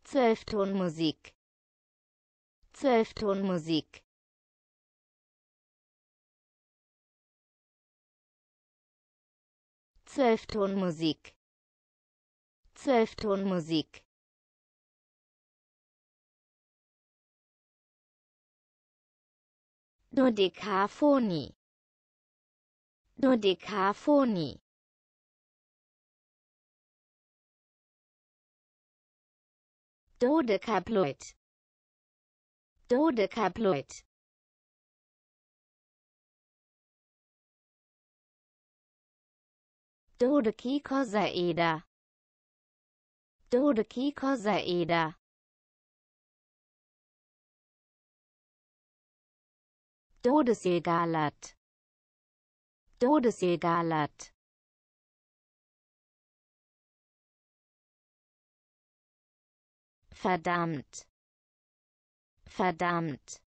Zwölftonmusik, Zwölftonmusik, Zwölftonmusik, Zwölftonmusik, Dodekaphonie, Dodekaphonie, Dodecaploid, Dodecaploid, Dodekikosaeder, Dodekikosaeder, Todesseegalat, Todesseegalat, verdammt, verdammt,